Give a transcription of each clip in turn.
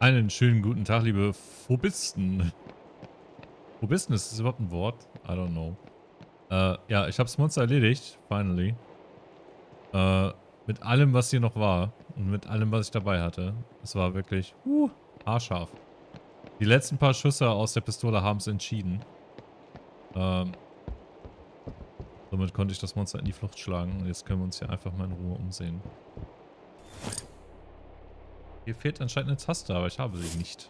Einen schönen guten Tag, liebe Phobisten. Phobisten, ist das überhaupt ein Wort? I don't know. Ja, ich habe das Monster erledigt, finally. Äh, mit allem, was hier noch war und mit allem, was ich dabei hatte. Es war wirklich, haarscharf. Die letzten paar Schüsse aus der Pistole haben es entschieden. Somit konnte ich das Monster in die Flucht schlagen. Und jetzt können wir uns hier einfach mal in Ruhe umsehen. Hier fehlt anscheinend eine Taste, aber ich habe sie nicht.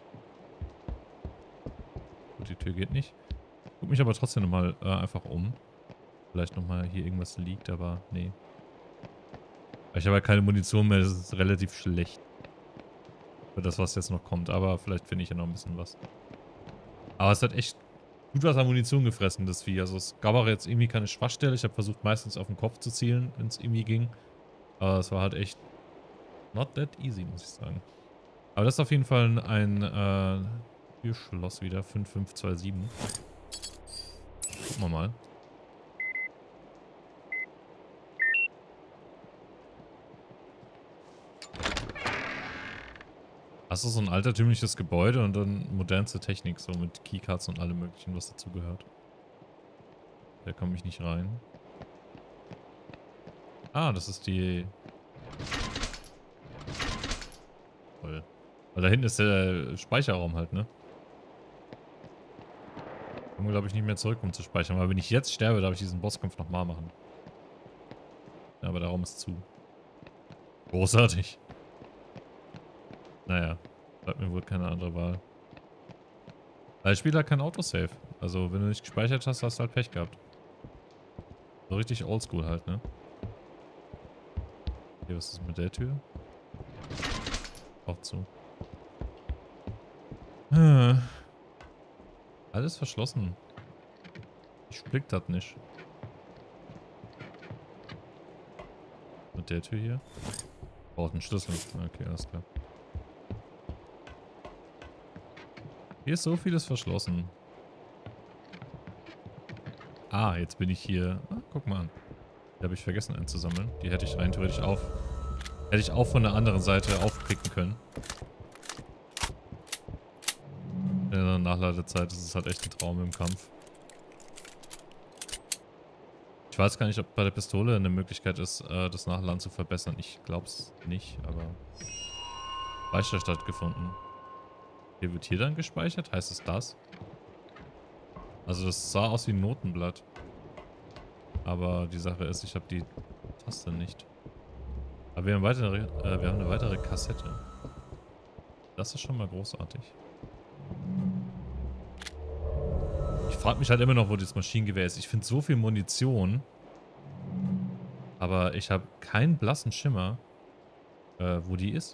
Gut, die Tür geht nicht. Guck mich aber trotzdem nochmal einfach um. Vielleicht nochmal hier irgendwas liegt, aber nee. Ich habe ja keine Munition mehr, das ist relativ schlecht. Für das, was jetzt noch kommt. Aber vielleicht finde ich ja noch ein bisschen was. Aber es hat echt gut was an Munition gefressen, das Vieh. Also es gab auch jetzt irgendwie keine Schwachstelle. Ich habe versucht meistens auf den Kopf zu zielen, wenn es irgendwie ging. Aber es war halt echt not that easy, muss ich sagen. Aber das ist auf jeden Fall ein Türschloss wieder. 5527. Gucken wir mal. Das ist so ein altertümliches Gebäude und dann modernste Technik, so mit Keycards und allem möglichen, was dazugehört. Da komme ich nicht rein. Ah, das ist die... Toll. Weil da hinten ist der Speicherraum halt, ne? Können wir, glaube ich, nicht mehr zurück, um zu speichern. Weil wenn ich jetzt sterbe, darf ich diesen Bosskampf nochmal machen. Ja, aber der Raum ist zu. Großartig. Naja, bleibt mir wohl keine andere Wahl. Weil das Spiel hat kein Autosave. Also, wenn du nicht gespeichert hast, hast du halt Pech gehabt. So richtig oldschool halt, ne? Hier, was ist mit der Tür? Auch zu. Alles verschlossen. Ich blick das nicht. Mit der Tür hier? Braucht einen Schlüssel. Okay, alles klar. Hier ist so vieles verschlossen. Ah, jetzt bin ich hier. Ah, guck mal an. Die habe ich vergessen einzusammeln. Die hätte ich rein theoretisch hätte ich auch von der anderen Seite aufpicken können. In der Nachladezeit ist es halt echt ein Traum im Kampf. Ich weiß gar nicht, ob bei der Pistole eine Möglichkeit ist, das Nachladen zu verbessern. Ich glaube es nicht, aber... Speicher stattgefunden. Hier wird hier dann gespeichert? Heißt es das? Also das sah aus wie ein Notenblatt. Aber die Sache ist, ich habe die Taste nicht. Aber wir haben eine weitere Kassette. Das ist schon mal großartig. Ich frage mich halt immer noch, wo das Maschinengewehr ist. Ich finde so viel Munition. Aber ich habe keinen blassen Schimmer, wo die ist.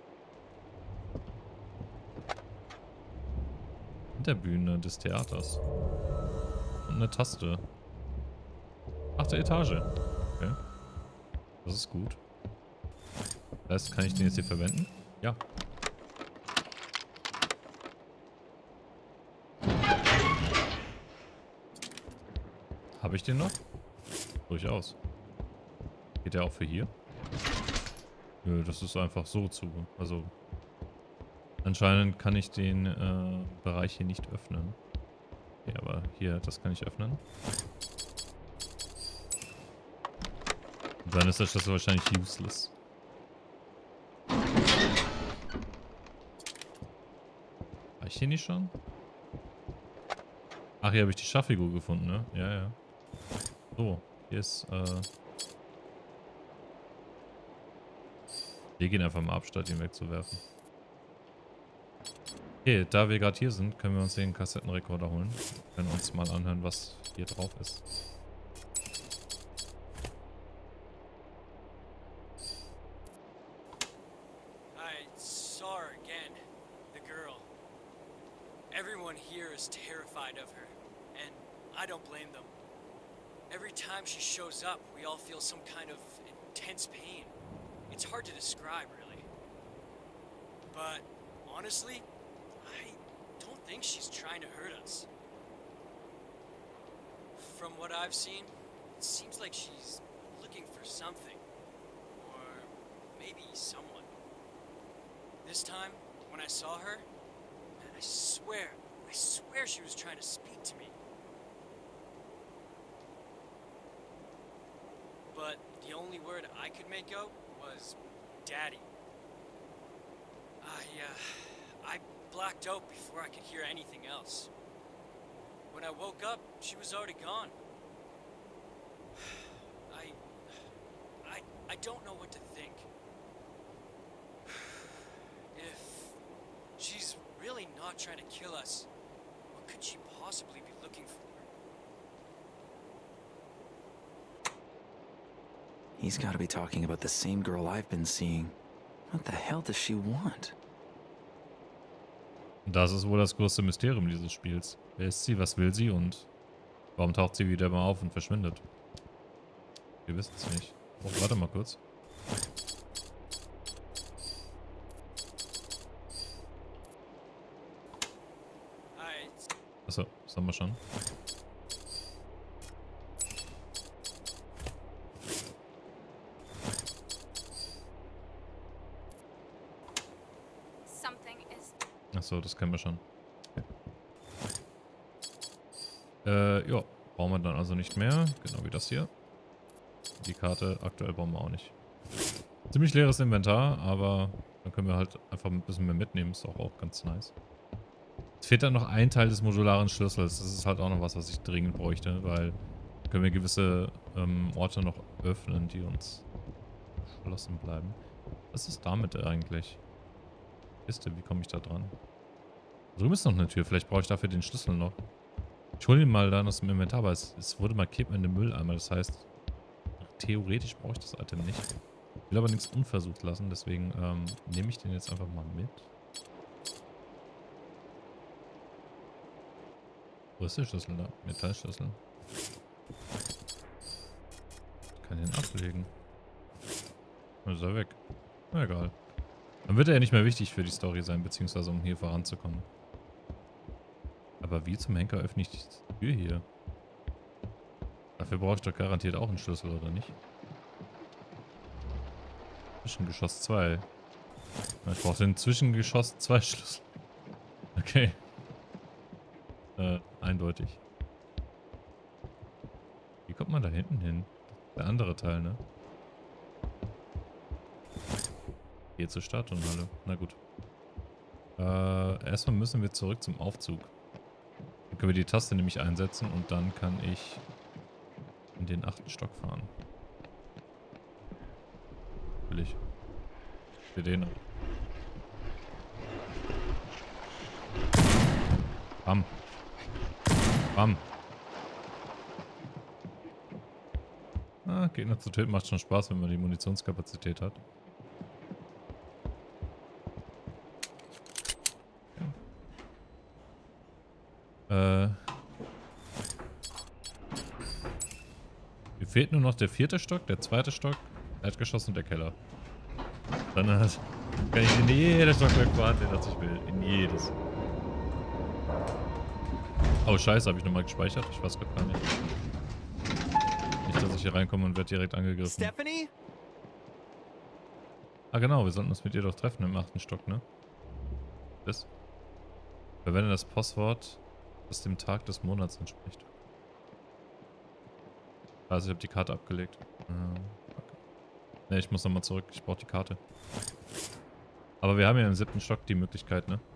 Hinterbühne des Theaters. Und eine Taste. 8. Etage. Okay. Das ist gut. Das heißt, kann ich den jetzt hier verwenden? Ja. Habe ich den noch? Durchaus. Geht der auch für hier? Nö, das ist einfach so zu. Also anscheinend kann ich den Bereich hier nicht öffnen. Okay, aber hier, das kann ich öffnen. Und dann ist der Schlüssel wahrscheinlich useless. War ich hier nicht schon? Ach, hier habe ich die Schachfigur gefunden, ne? Ja, ja. So, hier ist, wir gehen einfach mal ab, statt ihn wegzuwerfen. Okay, da wir gerade hier sind, können wir uns den Kassettenrekorder holen. Wir können uns mal anhören, was hier drauf ist. I saw her again, the girl. Everyone here is terrified of her, and I don't blame them. Every time she shows up, we all feel some kind of intense pain. It's hard to describe, really. But honestly, I don't think she's trying to hurt us. From what I've seen, it seems like she's looking for something. Or maybe someone. This time, when I saw her, man, I swear she was trying to speak to me. But the only word I could make out was Daddy. I blacked out before I could hear anything else. When I woke up, she was already gone. I don't know what to think. If she's really not trying to kill us, what could she possibly be looking for? He's got to be talking about the same girl I've been seeing. What the hell does she want? Das ist wohl das größte Mysterium dieses Spiels. Wer ist sie, was will sie und warum taucht sie wieder mal auf und verschwindet? Wir wissen es nicht. Oh, warte mal kurz. Achso, das haben wir schon. Achso, das kennen wir schon. Ja, brauchen wir dann also nicht mehr. Genau wie das hier. Die Karte aktuell brauchen wir auch nicht. Ziemlich leeres Inventar, aber dann können wir halt einfach ein bisschen mehr mitnehmen. Ist auch ganz nice. Es fehlt dann noch ein Teil des modularen Schlüssels. Das ist halt auch noch was ich dringend bräuchte, weil können wir gewisse Orte noch öffnen, die uns geschlossen bleiben. Was ist damit eigentlich? Kiste, wie komme ich da dran? Drüben ist noch eine Tür, vielleicht brauche ich dafür den Schlüssel noch. Ich hole ihn mal dann aus dem Inventar, aber es wurde markiert mit einem Mülleimer, das heißt, theoretisch brauche ich das Item nicht. Ich will aber nichts unversucht lassen, deswegen nehme ich den jetzt einfach mal mit. Wo ist der Schlüssel da? Metallschlüssel. Ich kann den ablegen. Dann ist er weg. Na egal. Dann wird er ja nicht mehr wichtig für die Story sein, beziehungsweise um hier voranzukommen. Aber wie zum Henker öffne ich die Tür hier? Dafür brauche ich doch garantiert auch einen Schlüssel, oder nicht? Zwischengeschoss 2. Ich brauche den Zwischengeschoss 2 Schlüssel. Okay. Eindeutig. Wie kommt man da hinten hin? Der andere Teil, ne? Hier zur Stadthalle. Na gut. Erstmal müssen wir zurück zum Aufzug. Dann können wir die Taste nämlich einsetzen und dann kann ich in den 8. Stock fahren. Will ich. Für den. Bam. Bam. Gegner zu töten macht schon Spaß, wenn man die Munitionskapazität hat. Mir fehlt nur noch der 4. Stock, der 2. Stock, Erdgeschoss und der Keller. Dann kann ich in jedes Stockwerk fahren, den ich will. In jedes. Oh scheiße, habe ich nochmal gespeichert? Ich weiß gerade gar nicht. Nicht, dass ich hier reinkomme und werde direkt angegriffen. Stephanie? Ah genau, wir sollten uns mit ihr doch treffen im 8. Stock, ne? Das. Verwende das Passwort, das dem Tag des Monats entspricht. Also ich habe die Karte abgelegt. Okay. Ne, ich muss nochmal zurück. Ich brauche die Karte. Aber wir haben ja im 7. Stock die Möglichkeit, ne?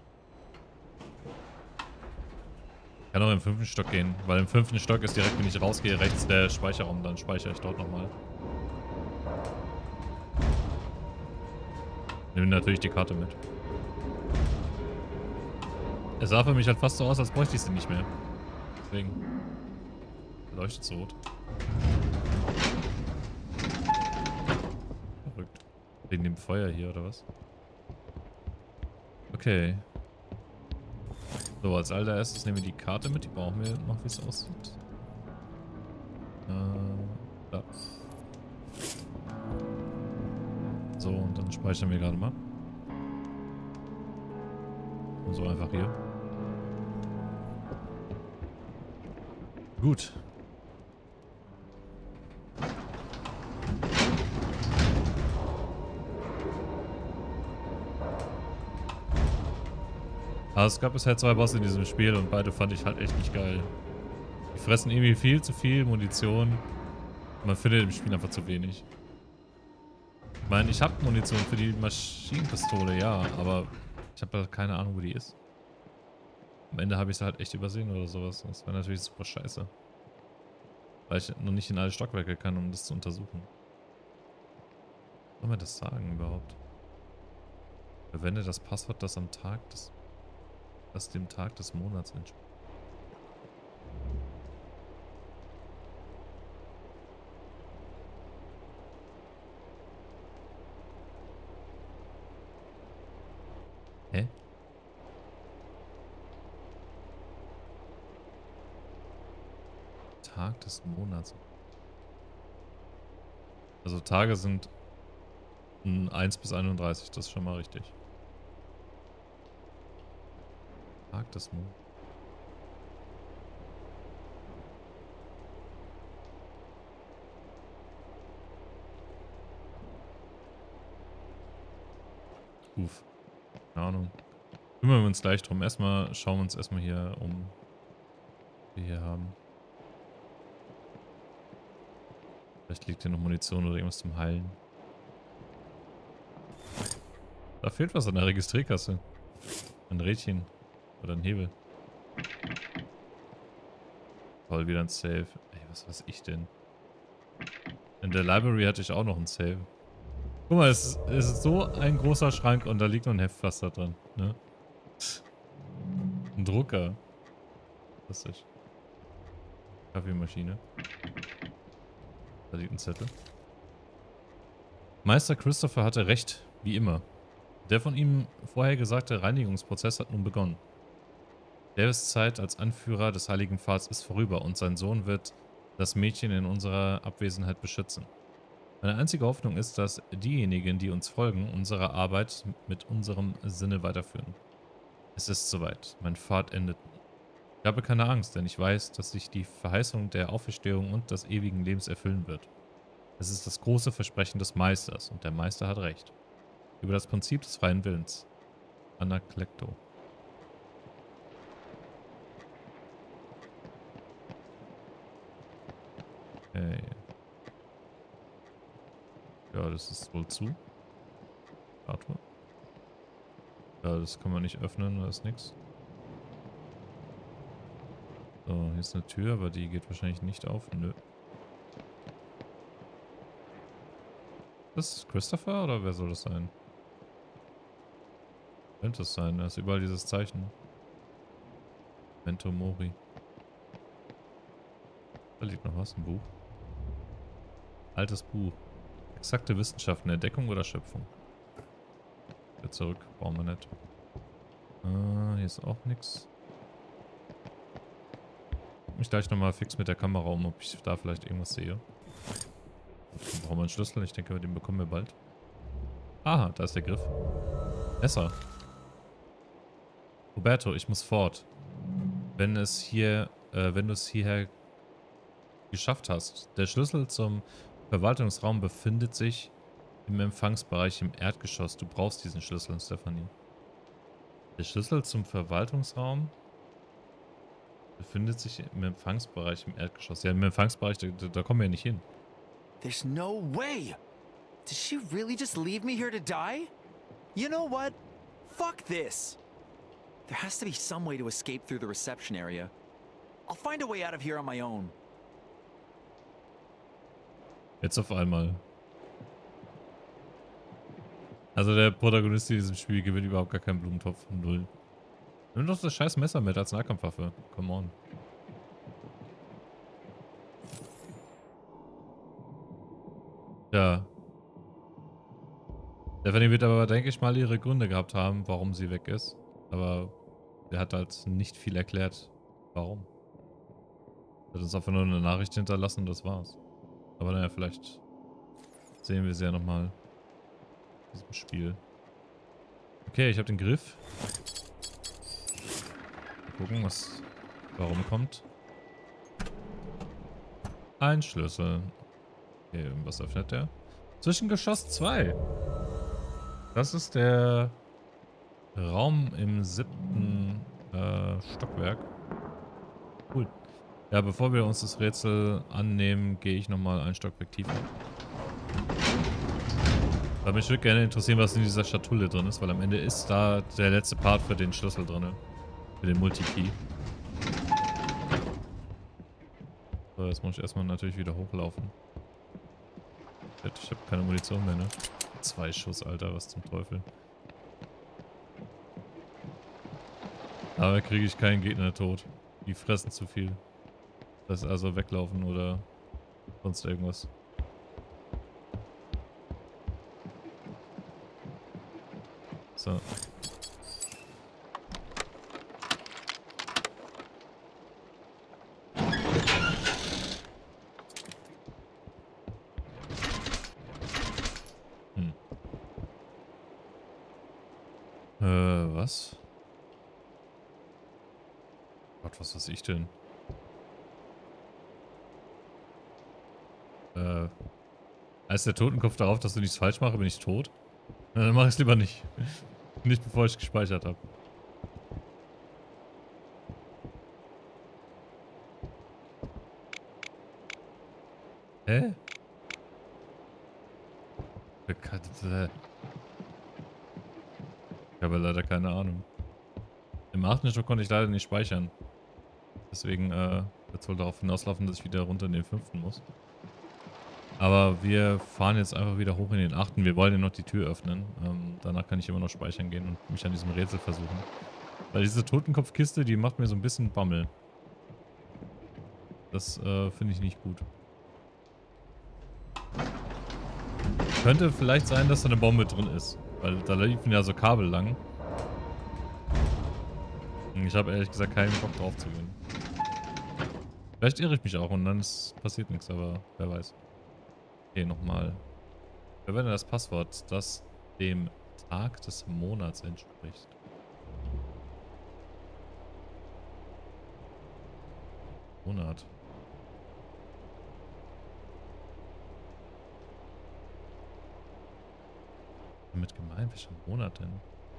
Ich kann auch im 5. Stock gehen, weil im 5. Stock ist direkt, wenn ich rausgehe, rechts der Speicherraum. Dann speichere ich dort nochmal. Nehme natürlich die Karte mit. Es sah für mich halt fast so aus, als bräuchte ich sie nicht mehr. Deswegen leuchtet es rot. Verrückt. Wegen dem Feuer hier, oder was? Okay. So, als allererstes nehmen wir die Karte mit. Die brauchen wir noch, wie es aussieht. Da. So, und dann speichern wir gerade mal. Und so einfach hier. Gut. Aber es gab bisher 2 Bosse in diesem Spiel und beide fand ich halt echt nicht geil. Die fressen irgendwie viel zu viel Munition. Man findet im Spiel einfach zu wenig. Ich meine, ich habe Munition für die Maschinenpistole, ja, aber ich habe da keine Ahnung, wo die ist. Am Ende habe ich sie halt echt übersehen oder sowas. Das wäre natürlich super scheiße. Weil ich noch nicht in alle Stockwerke kann, um das zu untersuchen. Soll man das sagen überhaupt? Verwende das Passwort, das am Tag das dem Tag des Monats entspricht. Hä? Tag des Monats. Also Tage sind 1 bis 31, das ist schon mal richtig. Tag des Monats. Uff. Keine Ahnung. Kümmern wir uns gleich drum. Erstmal schauen wir uns erstmal hier um. Was wir hier haben. Vielleicht liegt hier noch Munition oder irgendwas zum Heilen. Da fehlt was an der Registrierkasse. Ein Rädchen. Oder ein Hebel. Toll, wieder ein Save. Ey, was weiß ich denn? In der Library hatte ich auch noch ein Save. Guck mal, es ist so ein großer Schrank und da liegt noch ein Heftpflaster dran. Ne? Ein Drucker. Fantastisch. Kaffeemaschine. Da liegt ein Zettel. Meister Christopher hatte recht, wie immer. Der von ihm vorher gesagte Reinigungsprozess hat nun begonnen. Davis' Zeit als Anführer des Heiligen Pfads ist vorüber und sein Sohn wird das Mädchen in unserer Abwesenheit beschützen. Meine einzige Hoffnung ist, dass diejenigen, die uns folgen, unsere Arbeit mit unserem Sinne weiterführen. Es ist soweit. Mein Pfad endet. Ich habe keine Angst, denn ich weiß, dass sich die Verheißung der Auferstehung und des ewigen Lebens erfüllen wird. Es ist das große Versprechen des Meisters und der Meister hat recht. Über das Prinzip des freien Willens. Anakleto. Okay. Ja, das ist wohl zu. Statue. Ja, das kann man nicht öffnen, da ist nichts. So, hier ist eine Tür, aber die geht wahrscheinlich nicht auf. Nö. Das ist Christopher oder wer soll das sein? Könnte es sein, da ist überall dieses Zeichen. Memento Mori. Da liegt noch was, ein Buch. Altes Buch. Exakte Wissenschaften, Entdeckung oder Schöpfung. Wieder zurück, brauchen wir nicht. Hier ist auch nichts. Guck mich gleich nochmal fix mit der Kamera um, ob ich da vielleicht irgendwas sehe. Dann brauchen wir einen Schlüssel, ich denke, den bekommen wir bald. Aha, da ist der Griff. Messer. Roberto, ich muss fort. Wenn du es hierher geschafft hast. Der Schlüssel zum Verwaltungsraum befindet sich im Empfangsbereich im Erdgeschoss. Du brauchst diesen Schlüssel, Stephanie. Der Schlüssel zum Verwaltungsraum befindet sich im Empfangsbereich im Erdgeschoss. Ja, im Empfangsbereich, da kommen wir ja nicht hin. There's no way! Did she really just leave me here to die? You know what? Fuck this! There has to be some way to escape through the reception area. I'll find a way out of here on my own. Jetzt auf einmal. Also der Protagonist in diesem Spiel gewinnt überhaupt gar keinen Blumentopf. Null. Nimm doch das scheiß Messer mit als Nahkampfwaffe. Come on. Ja. Stephanie wird aber, denke ich mal, ihre Gründe gehabt haben, warum sie weg ist. Aber der hat halt nicht viel erklärt, warum. Er hat uns einfach nur eine Nachricht hinterlassen und das war's. Aber naja, vielleicht sehen wir sie ja nochmal in diesem Spiel. Okay, ich habe den Griff. Mal gucken, warum kommt. Ein Schlüssel. Okay, was öffnet der? Zwischengeschoss 2. Das ist der Raum im 7. Stockwerk. Cool. Ja, bevor wir uns das Rätsel annehmen, gehe ich nochmal ein Stockwerk tiefer. Weil mich würde gerne interessieren, was in dieser Schatulle drin ist, weil am Ende ist da der letzte Part für den Schlüssel drin. Für den Multikey. So, jetzt muss ich erstmal natürlich wieder hochlaufen. Ich habe keine Munition mehr, ne? 2 Schuss, Alter, was zum Teufel. Aber kriege ich keinen Gegner tot. Die fressen zu viel. Das ist also weglaufen oder sonst irgendwas. So. Was? Gott, was weiß ich denn? Heißt der Totenkopf darauf, dass du nichts falsch machst, bin ich tot? Na, dann mach ich es lieber nicht. Nicht bevor ich gespeichert habe. Hä? Ich habe leider keine Ahnung. Im 8. Stock konnte ich leider nicht speichern. Deswegen wird es wohl darauf hinauslaufen, dass ich wieder runter in den 5. muss. Aber wir fahren jetzt einfach wieder hoch in den 8. Wir wollen ja noch die Tür öffnen. Danach kann ich immer noch speichern gehen und mich an diesem Rätsel versuchen. Weil diese Totenkopfkiste, die macht mir so ein bisschen Bammel. Das finde ich nicht gut. Könnte vielleicht sein, dass da eine Bombe drin ist. Weil da liefen ja so Kabel lang. Und ich habe ehrlich gesagt keinen Bock drauf zu gehen. Vielleicht irre ich mich auch und dann passiert nichts, aber wer weiß. Okay, nochmal. Verwende das Passwort, das dem Tag des Monats entspricht. Monat. Damit gemeint, welcher Monat denn?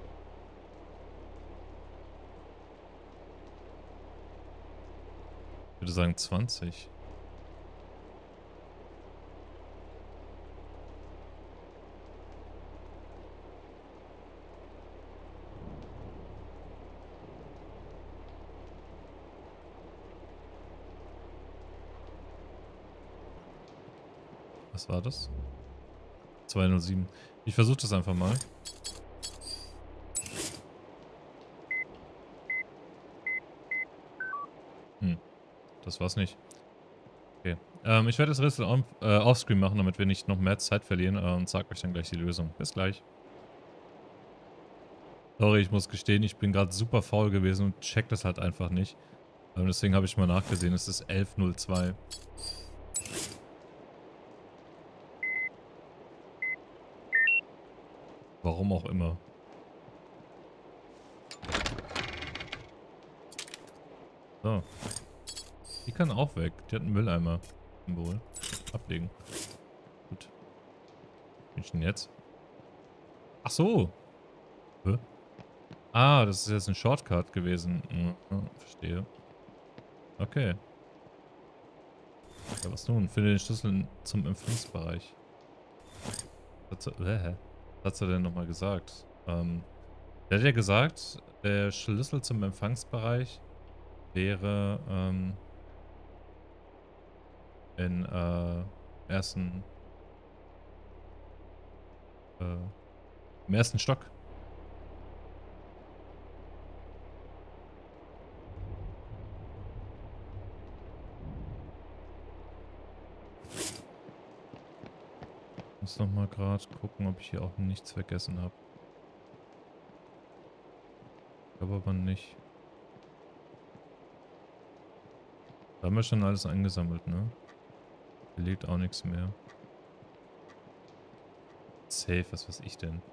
Ich würde sagen 20. Was war das? 207. Ich versuche das einfach mal. Das war's nicht. Okay. Ich werde das Rätsel offscreen machen, damit wir nicht noch mehr Zeit verlieren und sag euch dann gleich die Lösung. Bis gleich. Sorry, ich muss gestehen, ich bin gerade super faul gewesen und check das halt einfach nicht. Deswegen habe ich mal nachgesehen, es ist 11:02. Warum auch immer. So. Die kann auch weg. Die hat einen Mülleimer. Symbol. Ablegen. Gut. Was bin ich denn jetzt? Ach so. Hä? Ah, das ist jetzt ein Shortcut gewesen. Verstehe. Okay. Ja, was nun? Finde den Schlüssel zum Empfangsbereich. Was hat er denn nochmal gesagt? Der hat ja gesagt, der Schlüssel zum Empfangsbereich wäre im ersten Stock. Ich muss noch mal gerade gucken, ob ich hier auch nichts vergessen habe. Ich glaube aber nicht. Da haben wir schon alles eingesammelt, ne? Hier liegt auch nichts mehr. Safe, was weiß ich denn?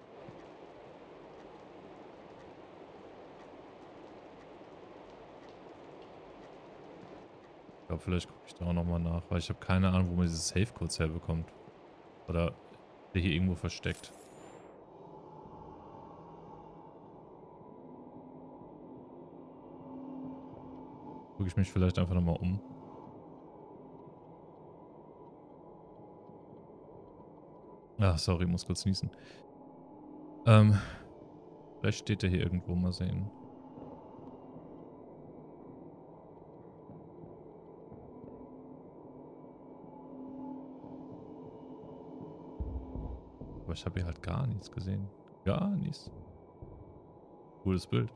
Ich glaube, vielleicht gucke ich da auch nochmal nach, weil ich habe keine Ahnung, wo man diese Safe-Codes herbekommt. Oder der hier irgendwo versteckt. Gucke ich mich vielleicht einfach nochmal um. Ach, sorry, muss kurz niesen. Vielleicht steht er hier irgendwo, mal sehen. Aber ich habe hier halt gar nichts gesehen. Gar nichts. Cooles Bild.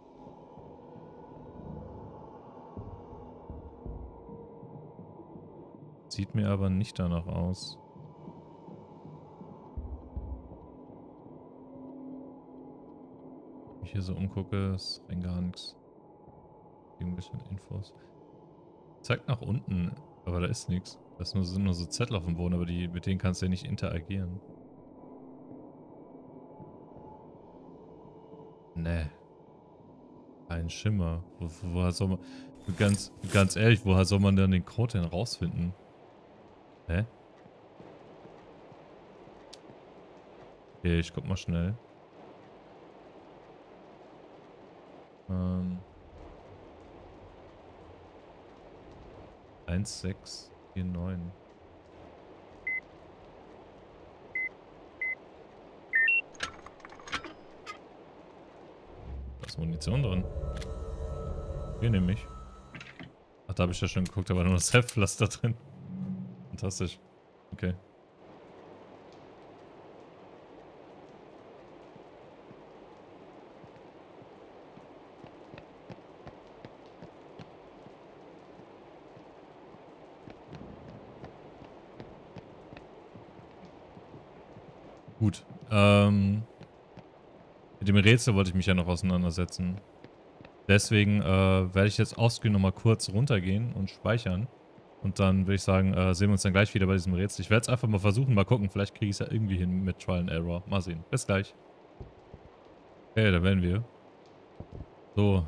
Sieht mir aber nicht danach aus. Wenn ich hier so umgucke, ist rein gar nichts. Irgendwelche Infos. Zeigt nach unten, aber da ist nichts. Das sind nur so Zettel auf dem Boden, aber mit denen kannst du ja nicht interagieren. Nee. Kein Schimmer. Woher soll man... Ganz ehrlich, woher soll man denn den Code denn rausfinden? Hä? Okay, ich guck mal schnell. 1649. Da ist Munition drin. Hier nehme ich. Ach, da habe ich ja schon geguckt, da war nur das Heftpflaster drin. Fantastisch. Okay. Gut. Mit dem Rätsel wollte ich mich ja noch auseinandersetzen. Deswegen werde ich jetzt offscreen nochmal kurz runtergehen und speichern. Und dann würde ich sagen, sehen wir uns dann gleich wieder bei diesem Rätsel. Ich werde es einfach mal versuchen, mal gucken. Vielleicht kriege ich es ja irgendwie hin mit Trial and Error. Mal sehen. Bis gleich. Okay, da werden wir. So.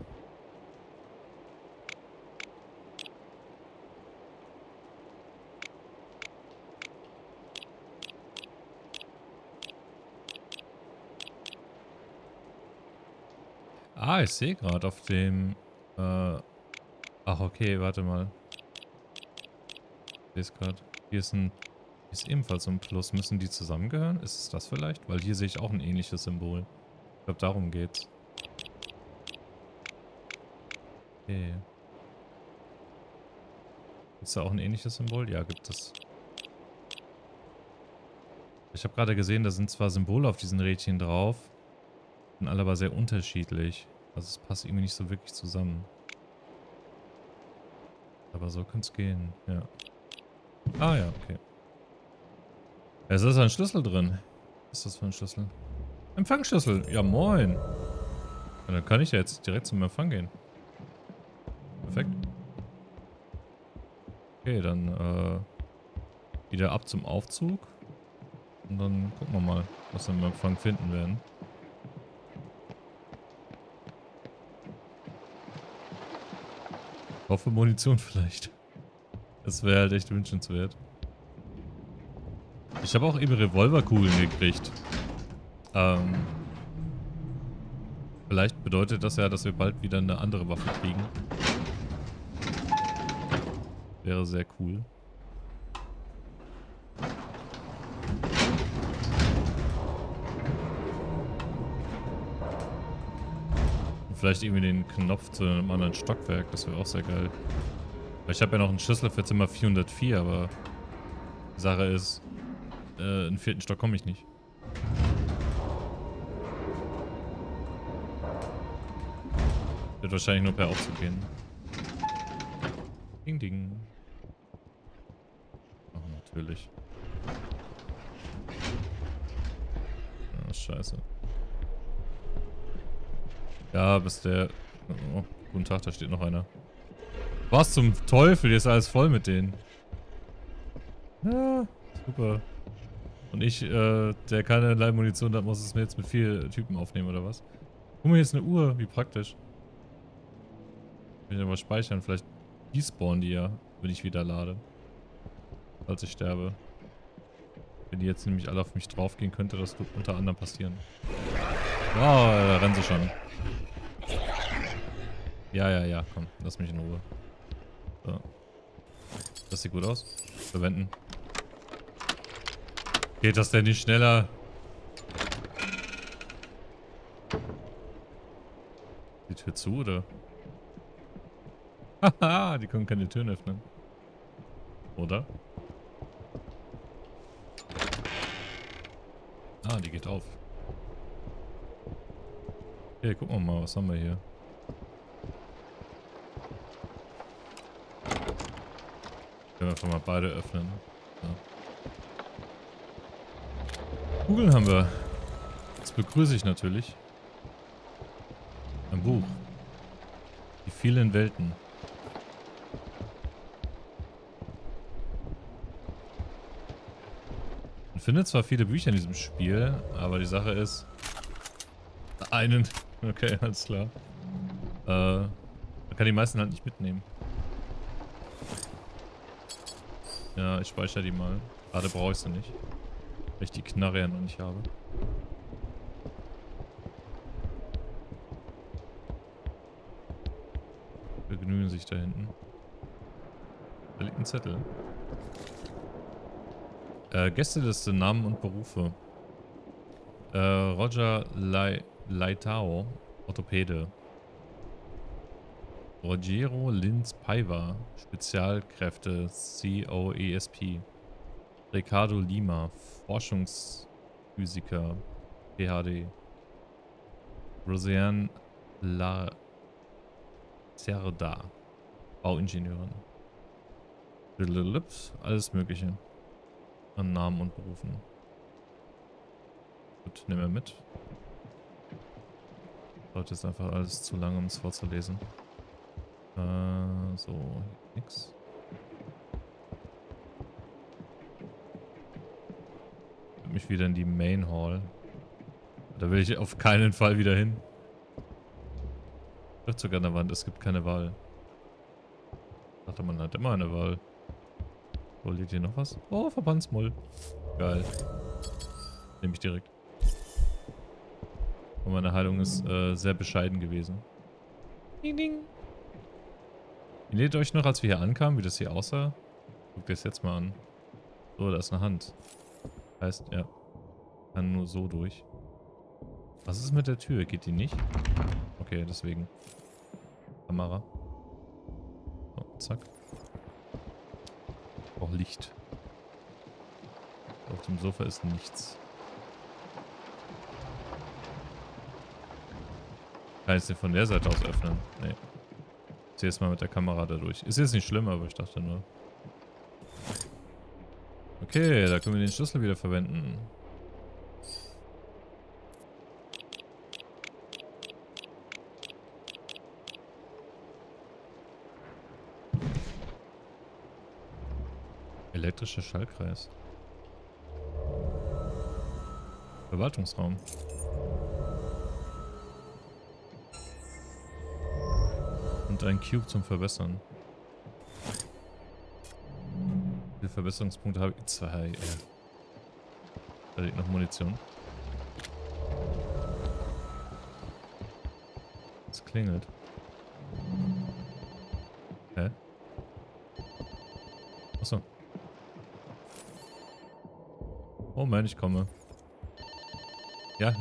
Ah, ich sehe gerade auf dem... ach, okay, warte mal. Ich sehe es gerade. Hier ist ebenfalls so ein Plus. Müssen die zusammengehören? Ist es das vielleicht? Weil hier sehe ich auch ein ähnliches Symbol. Ich glaube, darum geht's. Okay. Ist da auch ein ähnliches Symbol? Ja, gibt es. Ich habe gerade gesehen, da sind zwar Symbole auf diesen Rädchen drauf, sind alle aber sehr unterschiedlich. Also es passt irgendwie nicht so wirklich zusammen. Aber so kann es gehen, ja. Ah ja, okay. Es ist ein Schlüssel drin. Was ist das für ein Schlüssel? Empfangsschlüssel. Ja, moin. Ja, dann kann ich ja jetzt direkt zum Empfang gehen. Perfekt. Okay, dann wieder ab zum Aufzug. Und dann gucken wir mal, was wir im Empfang finden werden. Ich hoffe Munition vielleicht. Das wäre halt echt wünschenswert. Ich habe auch eben Revolverkugeln gekriegt. Vielleicht bedeutet das ja, dass wir bald wieder eine andere Waffe kriegen. Wäre sehr cool. Und vielleicht irgendwie den Knopf zu einem anderen Stockwerk, das wäre auch sehr geil. Weil ich habe ja noch einen Schlüssel für Zimmer 404, aber die Sache ist, in den 4. Stock komme ich nicht. Wird wahrscheinlich nur per Aufzug gehen. Ding, ding. Oh, natürlich. Ah, scheiße. Ja, bis der... Oh, guten Tag, da steht noch einer. Was zum Teufel? Hier ist alles voll mit denen. Ja, super. Und ich, der keinerlei Munition hat, muss es mir jetzt mit 4 Typen aufnehmen, oder was? Guck mal, hier ist eine Uhr. Wie praktisch. Kann ich aber speichern. Vielleicht despawnen die ja, wenn ich wieder lade. Falls ich sterbe. Wenn die jetzt nämlich alle auf mich draufgehen, könnte das unter anderem passieren. Oh, da rennen sie schon. Ja, komm, lass mich in Ruhe. So. Das sieht gut aus. Verwenden. Geht das denn nicht schneller? Die Tür zu, oder? Haha, die können keine Türen öffnen. Oder? Ah, die geht auf. Okay, gucken wir mal, was haben wir hier? Können wir einfach mal beide öffnen. Ja. Kugeln haben wir. Das begrüße ich natürlich. Ein Buch. Die vielen Welten. Man findet zwar viele Bücher in diesem Spiel, aber die Sache ist... Einen... Okay, alles klar. Man kann die meisten halt nicht mitnehmen. Ja, ich speichere die mal. Gerade brauche ich sie nicht. Weil ich die Knarre ja noch nicht habe. Begnügen sich da hinten. Da liegt ein Zettel. Gästeliste, Namen und Berufe. Roger Leitao, Orthopäde. Rogero Linz Paiva, Spezialkräfte, COESP. Ricardo Lima, Forschungsphysiker, PhD. Roseanne La Cerda, Bauingenieurin. Alles Mögliche an Namen und Berufen. Gut, nehmen wir mit. Heute ist einfach alles zu lang, um es vorzulesen. So, nix. Mich wieder in die Main Hall. Da will ich auf keinen Fall wieder hin. Trifft sogar an der Wand, es gibt keine Wahl. Ich dachte, man hat immer eine Wahl. Wo liegt hier noch was? Oh, Verbandsmull. Geil. Nehme ich direkt. Und meine Heilung ist sehr bescheiden gewesen. Ding, ding. Ihr erinnert euch noch, als wir hier ankamen, wie das hier aussah? Guckt das jetzt mal an. So, da ist eine Hand. Heißt, ja. Kann nur so durch. Was ist mit der Tür? Geht die nicht? Okay, deswegen. Kamera. Oh, zack. Auch Licht. Auf dem Sofa ist nichts. Kann ich es von der Seite aus öffnen? Nee. Ich sehe es mal mit der Kamera da durch. Ist jetzt nicht schlimm, aber ich dachte nur. Okay, da können wir den Schlüssel wieder verwenden. Elektrischer Schallkreis. Verwaltungsraum. Und ein Cube zum Verbessern. Wie viele Verbesserungspunkte habe ich? 2. Da liegt noch Munition. Es klingelt. Hä? Achso. Oh Mann, ich komme. Ja.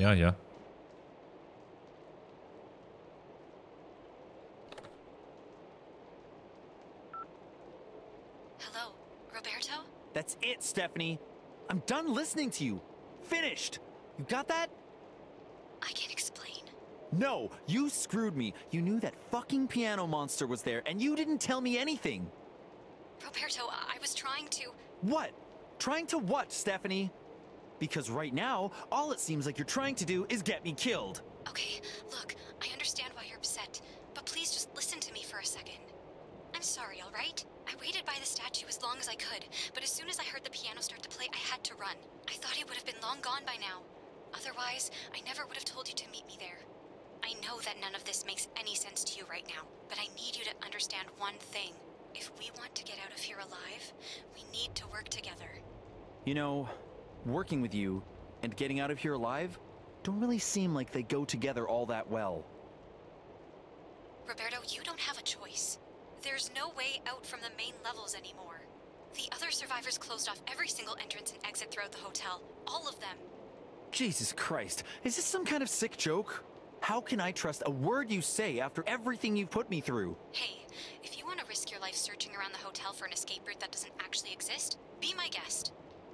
Hello, Roberto? That's it, Stephanie. I'm done listening to you. Finished. You got that? I can't explain. No, you screwed me. You knew that fucking piano monster was there, and you didn't tell me anything. Roberto, I was trying to... What? Trying to what, Stephanie? Because right now, all it seems like you're trying to do is get me killed. Okay, look, I understand why you're upset, but please just listen to me for a second. I'm sorry, alright? I waited by the statue as long as I could, but as soon as I heard the piano start to play, I had to run. I thought he would have been long gone by now. Otherwise, I never would have told you to meet me there. I know that none of this makes any sense to you right now, but I need you to understand one thing. If we want to get out of here alive, we need to work together. You know, working with you and getting out of here alive don't really seem like they go together all that well. Roberto, you don't have a choice. There's no way out from the main levels anymore. The other survivors closed off every single entrance and exit throughout the hotel. All of them. Jesus Christ, is this some kind of sick joke? How can I trust a word you say after everything you've put me through? Hey, if you want to risk your life searching around the hotel for an escape route that doesn't actually exist, be my guest.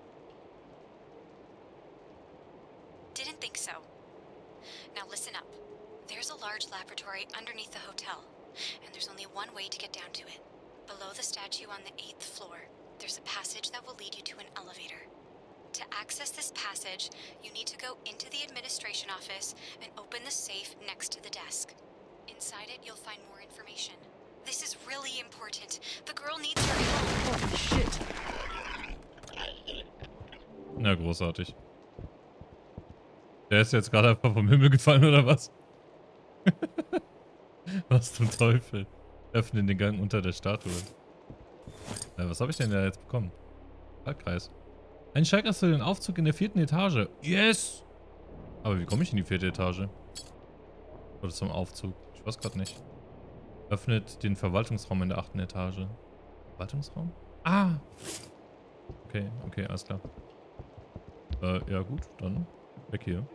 Didn't think so. Now listen up. There's a large laboratory underneath the hotel, and there's only one way to get down to it. Below the statue on the 8th floor, there's a passage that will lead you to an elevator. To access this passage, you need to go into the administration office and open the safe next to the desk. Inside it, you'll find more information. This is really important. The girl needs your help. Holy shit! Na, großartig. Der ist jetzt gerade einfach vom Himmel gefallen, oder was? Was zum Teufel? Öffnen den Gang unter der Statue. Was habe ich denn da jetzt bekommen? Schaltkreis. Ein Schaltkreis für den Aufzug in der 4. Etage. Yes! Aber wie komme ich in die 4. Etage? Oder zum Aufzug? Ich weiß gerade nicht. Öffnet den Verwaltungsraum in der 8. Etage. Verwaltungsraum? Ah! Okay, okay, alles klar. Ja gut, dann weg hier.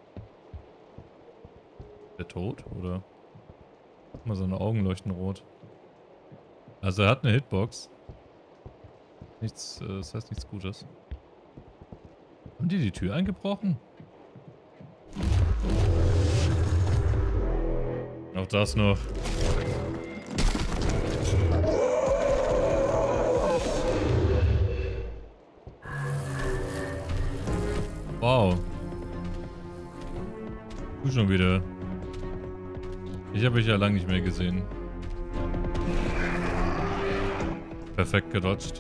Der tot, oder? Guck mal, seine Augen leuchten rot. Also er hat eine Hitbox. Nichts, das heißt nichts Gutes. Haben die Tür eingebrochen? Auch das noch. Wow. Du schon wieder. Ich habe euch ja lange nicht mehr gesehen. Perfekt gedodged.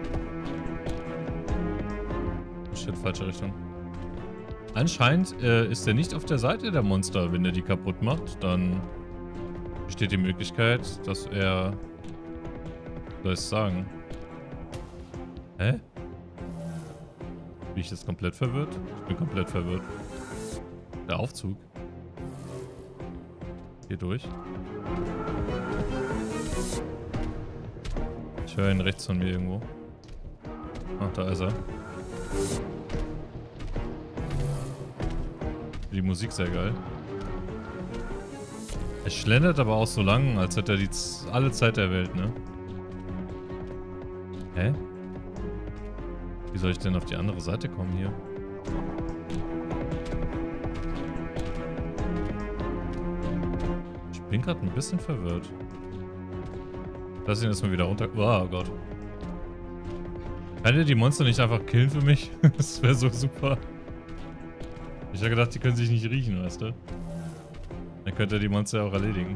Shit, falsche Richtung. Anscheinend ist er nicht auf der Seite der Monster. Wenn er die kaputt macht, dann besteht die Möglichkeit, dass er... Was soll ich sagen? Hä? Bin ich jetzt komplett verwirrt? Ich bin komplett verwirrt. Der Aufzug. Hier durch. Ich höre ihn rechts von mir irgendwo. Ach, da ist er. Die Musik sehr geil. Er schlendert aber auch so lang, als hätte er die alle Zeit der Welt, ne? Hä? Wie soll ich denn auf die andere Seite kommen hier? Ich bin gerade ein bisschen verwirrt. Lass ihn erstmal wieder runter. Oh Gott. Kann ihr die Monster nicht einfach killen für mich? Das wäre so super. Ich habe gedacht, die können sich nicht riechen, weißt du? Dann könnt ihr die Monster auch erledigen.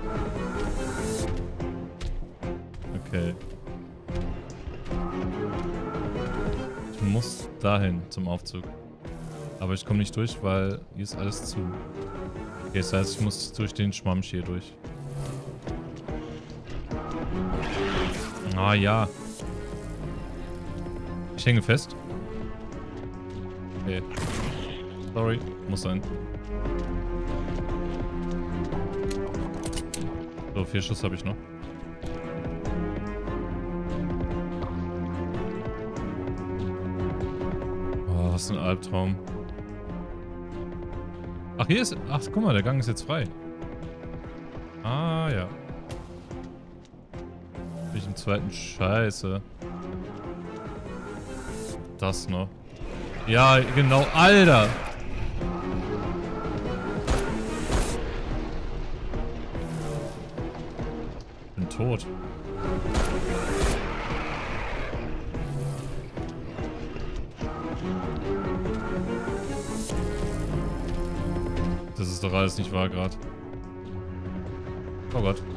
Okay. Ich muss dahin zum Aufzug. Aber ich komme nicht durch, weil hier ist alles zu. Okay, das heißt, ich muss durch den Schwamm hier durch. Ah ja. Ich hänge fest. Okay. Sorry, muss sein. So, 4 Schuss habe ich noch. Oh, was ein Albtraum. Ach, hier ist... Ach, guck mal, der Gang ist jetzt frei. Ah, ja. Bin ich im zweiten... Scheiße. Das noch. Ja, genau. Alter! Ich bin tot. Das ist doch alles nicht wahr gerade. Oh Gott.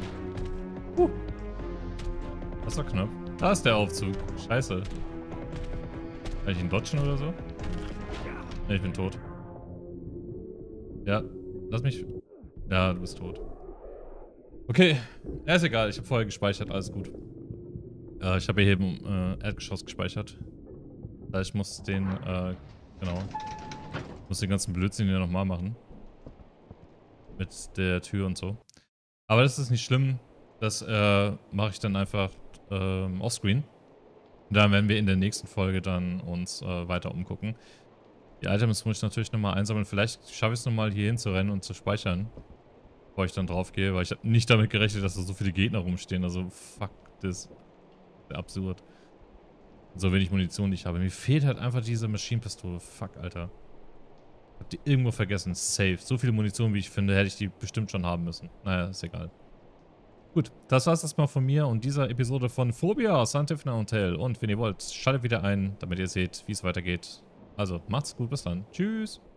Das war knapp. Da ist der Aufzug. Scheiße. Kann ich ihn dodgen oder so? Ja, ich bin tot. Ja, lass mich... Ja, du bist tot. Okay, ja, ist egal. Ich habe vorher gespeichert. Alles gut. Ich habe hier eben Erdgeschoss gespeichert. Ich muss den, genau. Ich muss den ganzen Blödsinn hier nochmal machen. Mit der Tür und so. Aber das ist nicht schlimm. Das mache ich dann einfach offscreen. Und dann werden wir in der nächsten Folge dann uns weiter umgucken. Die Items muss ich natürlich nochmal einsammeln. Vielleicht schaffe ich es nochmal hier hinzurennen und zu speichern. Bevor ich dann drauf gehe, weil ich habe nicht damit gerechnet, dass da so viele Gegner rumstehen. Also fuck, das ist absurd. So wenig Munition, die ich habe. Mir fehlt halt einfach diese Maschinenpistole. Fuck, Alter. Hab die irgendwo vergessen. Safe. So viele Munition, wie ich finde, hätte ich die bestimmt schon haben müssen. Naja, ist egal. Gut, das war's erstmal von mir und dieser Episode von Phobia, Scientific Hotel. Und wenn ihr wollt, schaltet wieder ein, damit ihr seht, wie es weitergeht. Also, macht's gut, bis dann. Tschüss.